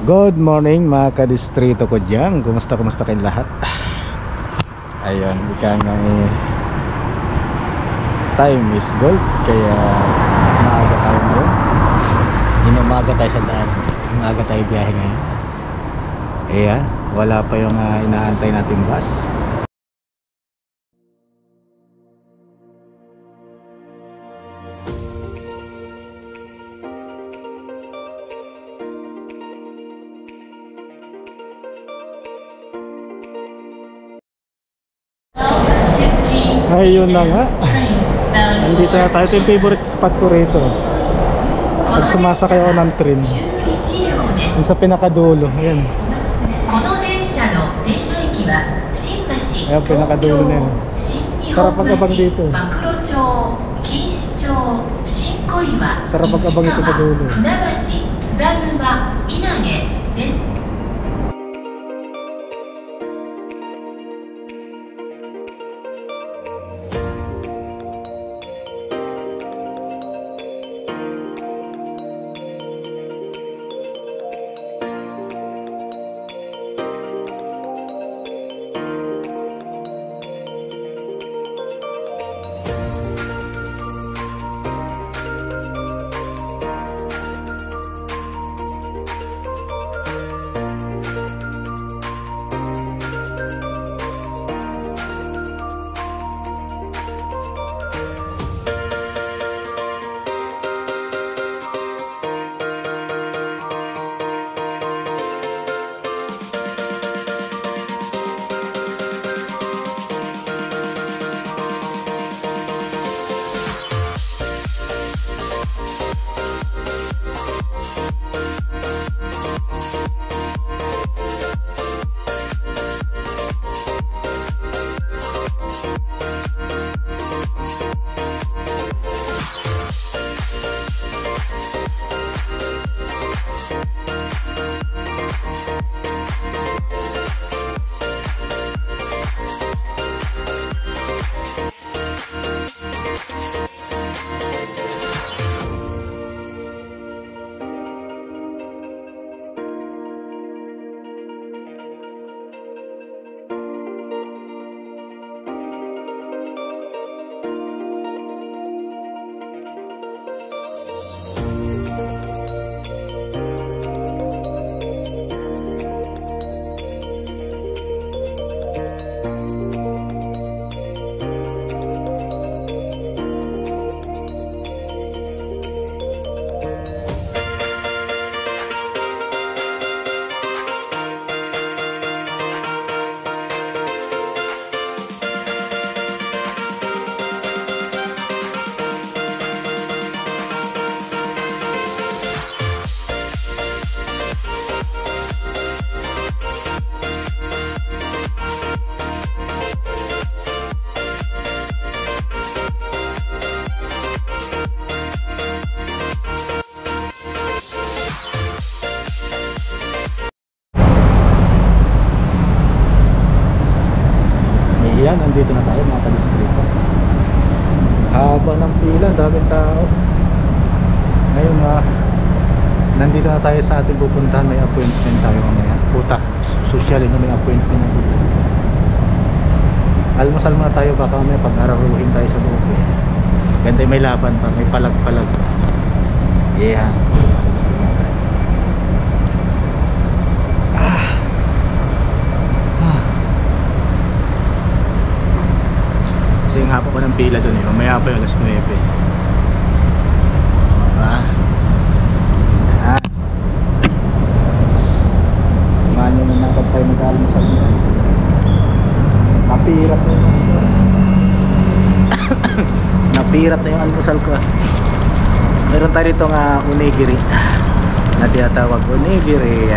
Good morning mga kadistrito ko dyan. Kumusta kayong lahat? Ayun, ika nga time is gold. Kaya maaga tayo ngayon. Inumaga tayo sa daan. Maaga tayo biyahe ngayon. Ayan, wala pa yung inaantay nating bus. Ayun na nga. Nandito na tayo. Ito yung favorite spot ko rito. Pag sumasakay ako ng train, yung sa pinakadulo. Ayan. Ayan, pinakadulo na yan. Sarap pag-abang dito. Sarap pag-abang ito sa dulo. Yan, nandito na tayo mga kadistrito. Haba ng pila, daming tao. Ngayon nandito na tayo sa ating pupuntahan. May appointment tayo mamaya. Puta, social na may appointment na puta. Almusal muna tayo, baka may pag-araruhin tayo sa loob eh. Ganda, may laban pa, may palag-palag. Yeah. Kasi yung hapa ko ng pila dun eh. Mamaya pa yung alas 9. Samahan nyo na pag tayo mag-almusal nyo. Napirat na yung napirat na yung almusal ko. Meron tayo dito nga onigiri na tinatawag onigiri.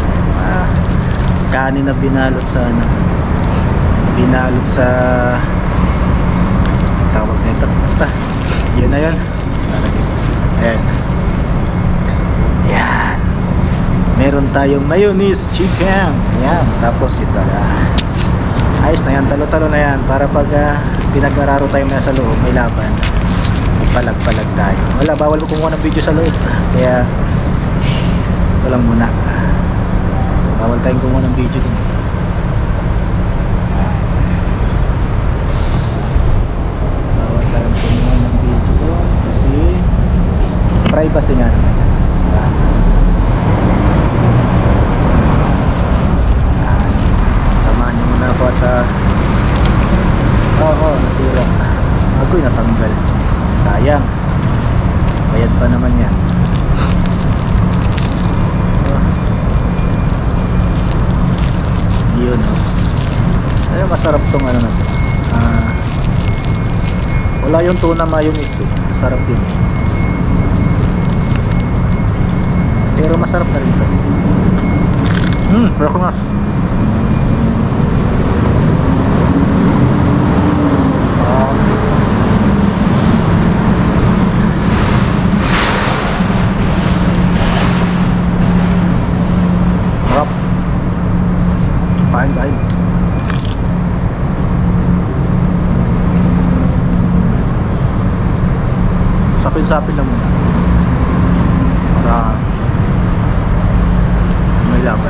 Kanin na binalot sa binalot sa tawag nito, basta yun na yun. Ayan. Ayan, meron tayong mayonnaise chicken. Ayan, tapos ito ayos na yan, talo-talo na yan. Para pag pinag-araro tayo na sa loob, may laban, may palag-palag tayo. Wala, bawal ko kumuha ng video sa loob, kaya ito lang muna. Bawal tayong kumuha ng video dun. Bawal tayong kumuha ng video dun kasi privacy nga naman yan. Samahan nyo muna ako at oo, nasira. Agoy, natanggal. Sayang. Bayad pa naman yan. Yun, oh. Ano, masarap tong ano na to. Wala yung tuna mayonnaise eh. Masarap yun eh. Pero masarap na rin to. Recognized. Sarap. Kain. Sapin-sapin lang muna para may laban.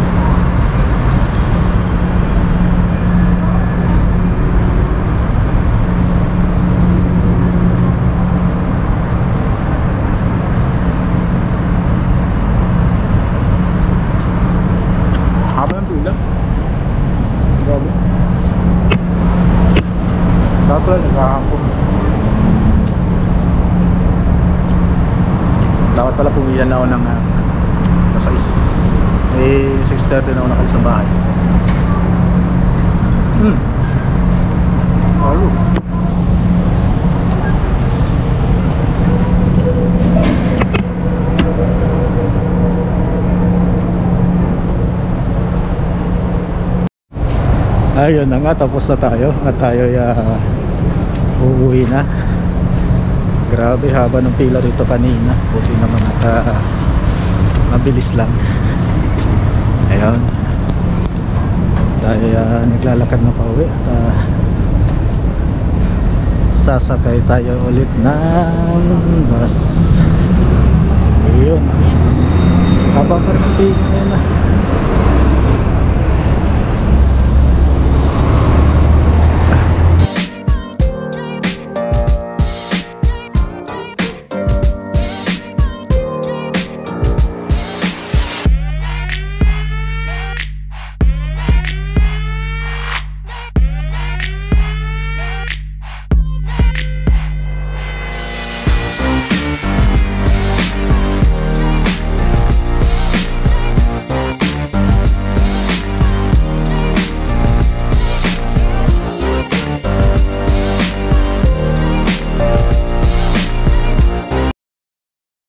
Haba ng pila. Grabe. Dapat lang nagkakapon. Dapat pala pumila na ako ng nasa 6:30 na ako nakalis ng bahay. Halo. Ayun na nga, tapos na tayo at tayo uuwi na. Grabe, haba ng pila rito kanina. Buti naman at mabilis lang. Ayun, tayo naglalakad na pauwi at sasakay tayo ulit ng bus. Ayun, haba pa rin ang pila na.